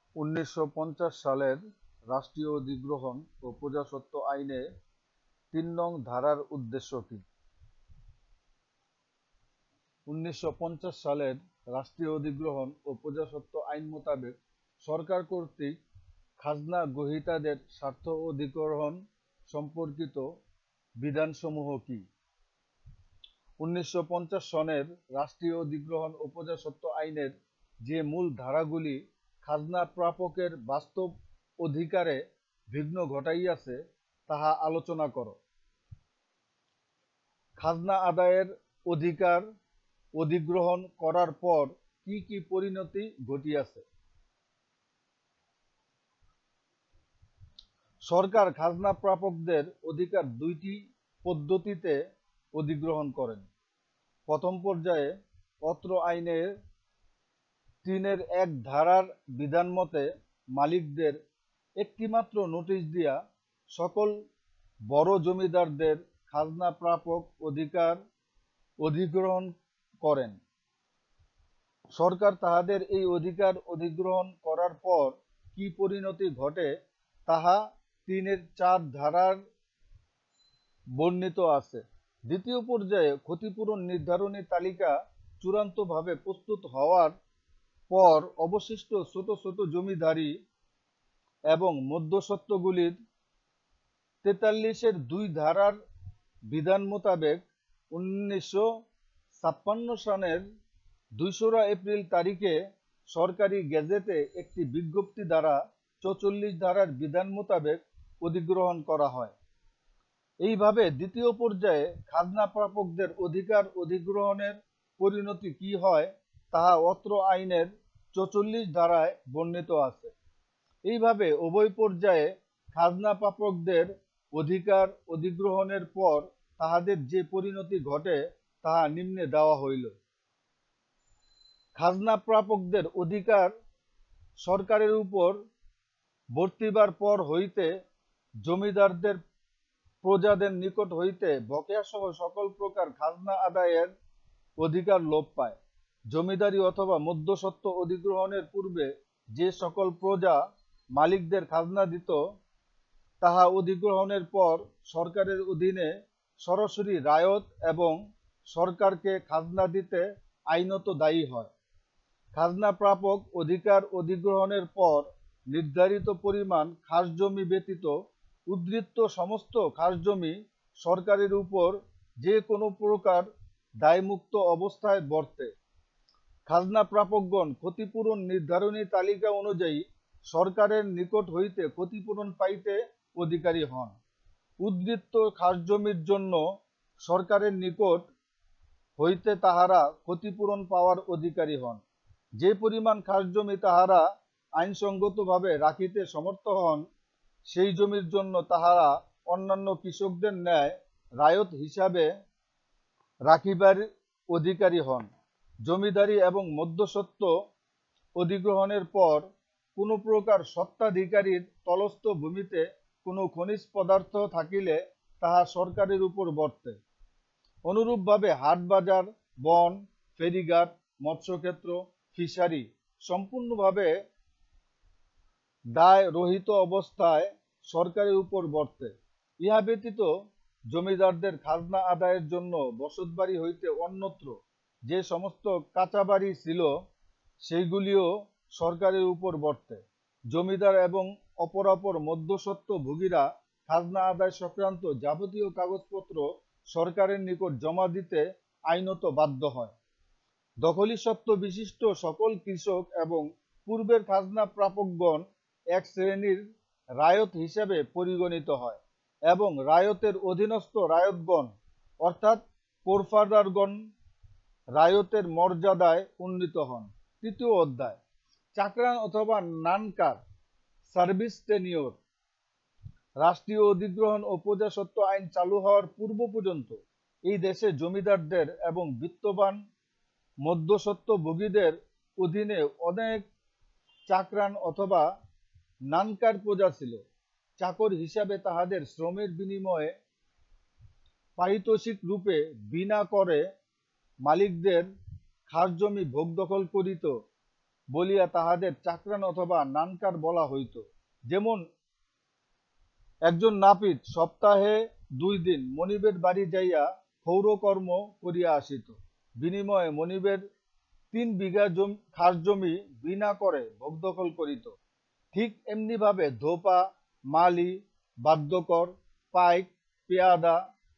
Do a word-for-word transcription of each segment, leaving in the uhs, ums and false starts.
উনিশশো পঞ্চাশ সালের রাষ্ট্রীয় অধিগ্রহণ ও প্রজাস্বত্ব আইনে তিন নং ধারার উদ্দেশ্য কি? উনিশশো পঞ্চাশ সালের রাষ্ট্রীয় অধিগ্রহণ ও প্রজাস্বত্ব আইন মোতাবেক সরকার কর্তৃক খাজনা গ্রহীতাদের স্বার্থ অধিগ্রহণ সম্পর্কিত বিধানসমূহ কি? উনিশশো পঞ্চাশ সনের রাষ্ট্রীয় অধিগ্রহণ ও প্রজাস্বত্ব আইনের যে মূল ধারাগুলি খাজনা প্রাপকের বাস্তব অধিকারে বিঘ্ন ঘটাইয়াছে তাহা আলোচনা কর। খাজনা আদায়ের অধিকার অধিগ্রহণ করার পর কি কি পরিণতি ঘটিয়াছে? সরকার খাজনা প্রাপকদের অধিকার দুইটি পদ্ধতিতে অধিগ্রহণ করেন। প্রথম পর্যায়ে অত্র আইনের তিনের এক ধারার বিধান মতে মালিকদের একটিমাত্র নোটিশ দিয়া সকল বড় জমিদারদের খাজনা প্রাপক অধিকার অধিগ্রহণ করেন। সরকার তাহাদের এই অধিকার অধিগ্রহণ করার পর কি পরিণতি ঘটে তাহা তিনের চার ধারার বর্ণিত আছে। দ্বিতীয় পর্যায়ে ক্ষতিপূরণ নির্ধারণী তালিকা চূড়ান্তভাবে প্রস্তুত হওয়ার পর অবশিষ্ট ছোট ছোট জমিদারি এবং মধ্যস্বত্বগুলির তেতাল্লিশের দুই ধারার বিধান মোতাবেক উনিশশো ছাপ্পান্ন সনের দুইশোরা এপ্রিল তারিখে সরকারি গেজেটে একটি বিজ্ঞপ্তি দ্বারা চৌচল্লিশ ধারার বিধান মোতাবেক অধিগ্রহণ করা হয়। এইভাবে দ্বিতীয় পর্যায়ে খাজনা প্রাপকদের অধিকার অধিগ্রহণের পরিণতি কি হয় তাহা অত্র আইনের চৌচল্লিশ ধারায় বর্ণিত আছে। এইভাবে উভয় পর্যায়ে খাজনা প্রাপকদের অধিকার অধিগ্রহণের পর তাহাদের যে পরিণতি ঘটে তাহা নিম্নে দেওয়া হইল। খাজনা প্রাপকদের অধিকার সরকারের উপর বর্তিবার পর হইতে জমিদারদের প্রজাদের নিকট হইতে বকেয়া সহ সকল প্রকার খাজনা আদায়ের অধিকার লোপ পায়। জমিদারি অথবা মধ্যস্বত্ব অধিগ্রহণের পূর্বে যে সকল প্রজা মালিকদের খাজনা দিত তাহা অধিগ্রহণের পর সরকারের অধীনে সরাসরি রায়ত এবং সরকারকে খাজনা দিতে আইনত দায়ী হয়। খাজনা প্রাপক অধিকার অধিগ্রহণের পর নির্ধারিত পরিমাণ খাসজমি ব্যতীত উদ্ধৃত সমস্ত খাসজমি সরকারের উপর যে কোনো প্রকার দায়মুক্ত অবস্থায় বর্তে। খাজনা প্রাপকগণ ক্ষতিপূরণ নির্ধারণী তালিকা অনুযায়ী সরকারের নিকট হইতে ক্ষতিপূরণ পাইতে অধিকারী হন। উদ্ধৃত খাসজমির জন্য সরকারের নিকট হইতে তাহারা ক্ষতিপূরণ পাওয়ার অধিকারী হন। যে পরিমাণ খাসজমি তাহারা আইনসঙ্গতভাবে রাখিতে সমর্থ হন সেই জমির জন্য তাহারা অন্যান্য কৃষকদের ন্যায় রায়ত হিসাবে রাখিবার অধিকারী হন। জমিদারি এবং মধ্যস্বত্ব অধিগ্রহণের পর কোনো প্রকার স্বত্বাধিকারীর তলস্থ ভূমিতে কোনো খনিজ পদার্থ থাকিলে তাহা সরকারের উপর বর্তে। অনুরূপভাবে হাট বাজার, বন, ফেরিঘাট, মৎস্যক্ষেত্র, ফিশারি সম্পূর্ণভাবে দায় রহিত অবস্থায় সরকারের উপর বর্তে। ইহা ব্যতীত জমিদারদের খাজনা আদায়ের জন্য বসতবাড়ি হইতে অন্যত্র যে সমস্ত কাঁচা বাড়ি ছিল সেইগুলিও সরকারের উপর বর্তে। জমিদার এবং অপরাপর মধ্যস্বত্ব ভোগীরা খাজনা আদায় সংক্রান্ত যাবতীয় কাগজপত্র সরকারের নিকট জমা দিতে আইনত বাধ্য হয়। দখলি সত্ত্ব বিশিষ্ট সকল কৃষক এবং পূর্বের খাজনা প্রাপকগণ এক শ্রেণীর রায়ত হিসেবে পরিগণিত হয় এবং রায়তের অধীনস্থ রায়তগণ অর্থাৎ কোরফাদারগণ রায়তের মর্যাদায় উন্নীত হন। তৃতীয় অধ্যায় চাকরান অথবা নানকার সার্ভিস টেনিওর। রাষ্ট্রীয় অধিগ্রহণ ও প্রজাস্বত্ব আইন চালু হওয়ার পূর্ব পর্যন্ত এই দেশে জমিদারদের এবং বিত্তবান মধ্যস্বত্ব ভোগীদের অধীনে অনেক চাকরান অথবা নানকার প্রজা ছিল। চাকর হিসাবে তাহাদের শ্রমের বিনিময়ে পারিতোষিক রূপে বিনা করে মালিকদের খাসজমি ভোগ দখল করিত বলিয়া তাহাদের চাকরান অথবা নানকার বলা হইত। যেমন একজন নাপিত সপ্তাহে দুই দিন মনিবের বাড়ি যাইয়া ক্ষৌরকর্ম করিয়া আসিত, বিনিময়ে মনিবের তিন বিঘা জমি খাস জমি বিনা করে ভোগদখল করিত। ঠিক এমনি ভাবে ধোপা, মালি, বাদ্যকর, পাইক, পেয়াদা,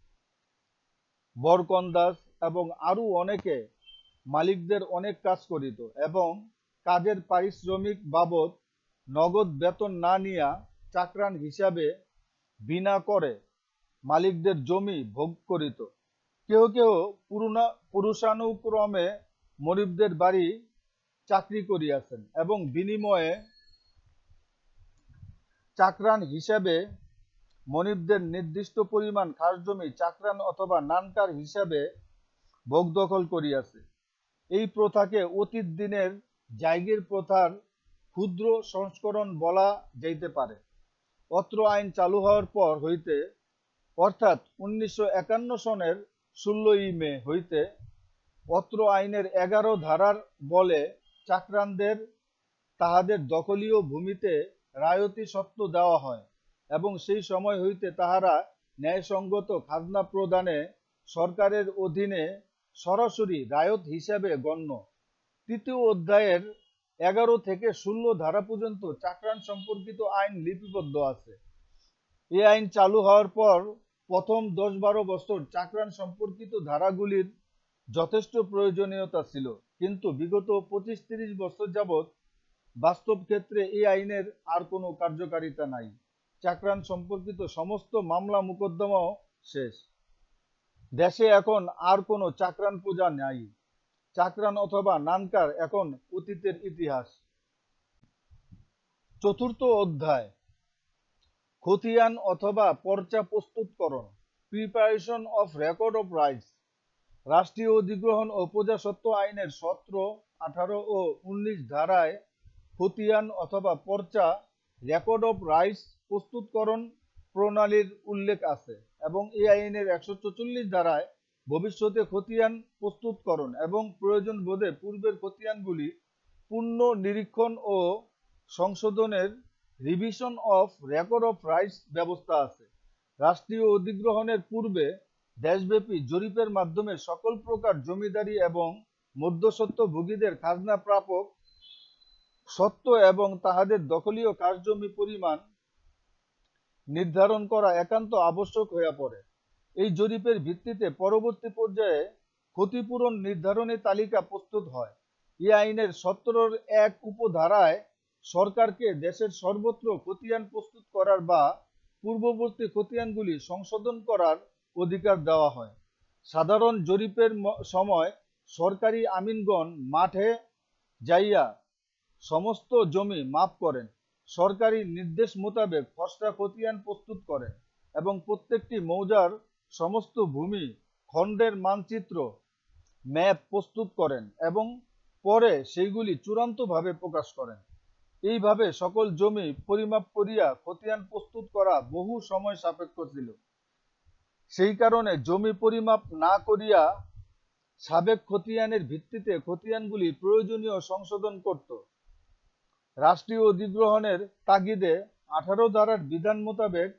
বরকন্দাজ এবং আরো অনেকে মালিকদের অনেক কাজ করিত এবং কাজের পারিশ্রমিক বাবদ নগদ বেতন না নিয়া চাকরান হিসাবে বিনা করে মালিকদের জমি ভোগ করিত। কেহ কেহ পুরুষানুক্রমে মনিবদের বাড়ি চাকরি করিয়াছেন এবং বিনিময়ে চাকরান হিসাবে মনিবদের নির্দিষ্ট পরিমাণ খাস জমি চাকরান অথবা নানকার হিসাবে ভোগ দখল করিয়াছে। এই প্রথাকে অতীত দিনের জায়গির প্রথার ক্ষুদ্র সংস্করণ বলা যাইতে পারে। অত্র আইন চালু হওয়ার পর হইতে অর্থাৎ উনিশশো একান্ন সনের ষোলোই মে হইতে অত্র আইনের এগারো ধারার বলে চাকরানদের তাহাদের দখলীয় ভূমিতে রায়তি সত্ত্ব দেওয়া হয় এবং সেই সময় হইতে তাহারা ন্যায়সঙ্গত খাজনা প্রদানে সরকারের অধীনে সরাসরি রায়ত হিসাবে গণ্য। তৃতীয় অধ্যায়ের এগারো থেকে ষোলো ধারা পর্যন্ত চাকরান সম্পর্কিত আইন লিপিবদ্ধ আছে। এই আইন চালু হওয়ার পর প্রথম দশ বারো বছর চাকরান সম্পর্কিত ধারাগুলির যথেষ্ট প্রয়োজনীয়তা ছিল, কিন্তু বিগত পঁচিশ তিরিশ বছর যাবৎ বাস্তব ক্ষেত্রে এই আইনের আর কোনো কার্যকারিতা নাই। চাকরান সম্পর্কিত সমস্ত মামলা মোকদ্দমাও শেষ। দেশে এখন আর কোনো চাকরান পূজা নাই। চাকরান অথবা নানকার এখন অতীতের ইতিহাস। চতুর্থ অধ্যায়, খতিয়ান অথবা পর্চা প্রস্তুতকরণ, preparation of record of rights. রাষ্ট্রীয় অধিগ্রহণ ও প্রজাস্বত্ব আইনের সতেরো, আঠারো ও উনিশ ধারায় খতিয়ান অথবা পর্চা রেকর্ড অফ রাইটস প্রস্তুতকরণ প্রণালীর উল্লেখ আছে এবং এই আইনের একশো চৌচল্লিশ ধারায় ভবিষ্যতে খতিয়ান প্রস্তুতকরণ এবং প্রয়োজন বোধে পূর্বের খতিয়ানগুলি পুনঃ নিরীক্ষণ ও সংশোধনের revision of record of rights ব্যবস্থা আছে। রাষ্ট্রীয় অধিগ্রহণের পূর্বে দেশব্যাপী জরিপের মাধ্যমে সকল প্রকার জমিদারি এবং মধ্যস্বত্বভোগীদের খাজনা প্রাপক সত্ত্ব এবং তাহাদের দখলীয় খাস জমি পরিমাণ নির্ধারণ করা একান্ত আবশ্যক হইয়া পড়ে। এই জরিপের ভিত্তিতে পরবর্তী পর্যায়ে ক্ষতিপূরণ নির্ধারণের তালিকা প্রস্তুত হয়। এই আইনের সতেরোর এক উপধারায় সরকারকে দেশের সর্বত্র খতিয়ান প্রস্তুত করার বা পূর্ববর্তী খতিয়ানগুলি সংশোধন করার অধিকার দেওয়া হয়। সাধারণ জরিপের সময় সরকারি আমিনগণ মাঠে যাইয়া সমস্ত জমি মাপ করেন, সরকারি নির্দেশ মোতাবেক খসড়া খতিয়ান প্রস্তুত করেন এবং প্রত্যেকটি মৌজার সমস্ত ভূমি খণ্ডের মানচিত্র ম্যাপ প্রস্তুত করেন এবং পরে সেইগুলি চূড়ান্তভাবে প্রকাশ করেন। এইভাবে সকল জমি পরিমাপ করিয়া খতিয়ান প্রস্তুত করা বহু সময় সাপেক্ষ ছিল। সেই কারণে জমি পরিমাপ না করিয়া সাবেক খতিয়ানের ভিত্তিতে খতিয়ানগুলি প্রয়োজনীয় সংশোধন করত। রাষ্ট্রীয় অধিগ্রহণের তাগিদে আঠারো ধারার বিধান মোতাবেক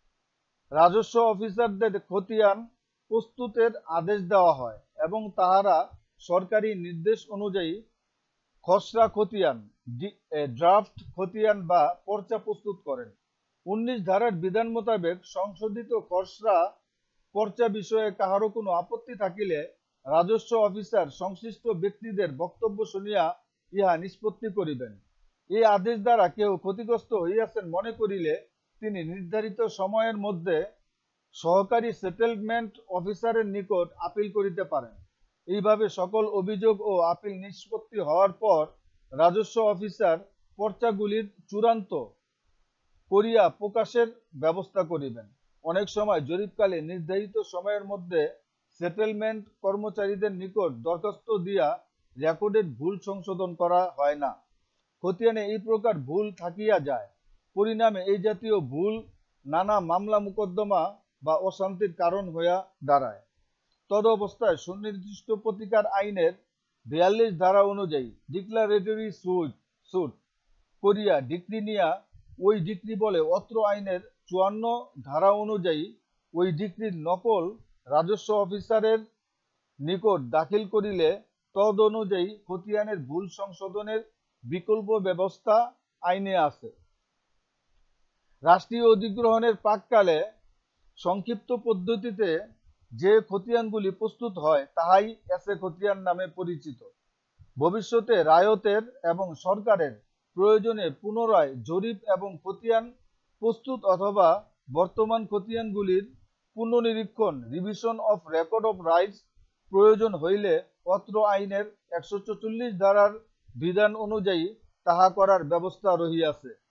রাজস্ব অফিসারদের খতিয়ান প্রস্তুতের আদেশ দেওয়া হয় এবং তাহারা সরকারি নির্দেশ অনুযায়ী খসড়া খতিয়ান, ড্রাফট খতিয়ান বা পর্চা প্রস্তুত করেন। উনিশ ধারার বিধান মোতাবেক সংশোধিত খসড়া পর্চা বিষয়ে কাহারও কোনো আপত্তি থাকিলে রাজস্ব অফিসার সংশ্লিষ্ট ব্যক্তিদের বক্তব্য শুনিয়া ইহা নিষ্পত্তি করিবেন। এই আদেশ দ্বারা কেউ ক্ষতিগ্রস্ত হইয়াছেন মনে করিলে তিনি নির্ধারিত সময়ের মধ্যে সহকারী সেটেলমেন্ট অফিসারের নিকট আপিল করিতে পারেন। এইভাবে সকল অভিযোগ ও আপিল নিষ্পত্তি হওয়ার পর রাজস্ব অফিসার পর্চাগুলির চূড়ান্ত করিয়া প্রকাশের ব্যবস্থা করিবেন। অনেক সময় জরিপকালে নির্ধারিত সময়ের মধ্যে সেটেলমেন্ট কর্মচারীদের নিকট দরখাস্ত দিয়া রেকর্ডের ভুল সংশোধন করা হয় না। খতিয়ানে এই প্রকার ভুল থাকিয়া যায়। পরিণামে এই জাতীয় ভুল নানা মামলা মোকদ্দমা বা অশান্তির কারণ হইয়া দাঁড়ায়। তদ অবস্থায় সুনির্দিষ্ট প্রতিকার আইনের বিয়াল্লিশ ধারা অনুযায়ী ডিক্লারেটরি সুট সুট করিয়া ডিক্রি নিয়া ওই ডিক্রি বলে অত্র আইনের চুয়ান্ন ধারা অনুযায়ী ওই ডিক্রির নকল রাজস্ব অফিসারের নিকট দাখিল করিলে তদ অনুযায়ী খতিয়ানের ভুল সংশোধনের বিকল্প ব্যবস্থা আইনে আছে। রাষ্ট্রীয় অধিগ্রহণের প্রাক্কালে সংক্ষিপ্ত পদ্ধতিতে যে খতিয়ানগুলি প্রস্তুত হয় তাহাই এসে খতিয়ান নামে পরিচিত। ভবিষ্যতে রায়তের এবং সরকারের প্রয়োজনে পুনরায় জরিপ এবং খতিয়ান প্রস্তুত অথবা বর্তমান খতিয়ানগুলির পুনর্নিরীক্ষণ revision of record of rights প্রয়োজন হইলে অত্র আইনের একশো চল্লিশ ধারার বিধান অনুযায়ী তাহা করার ব্যবস্থা রহিয়াছে।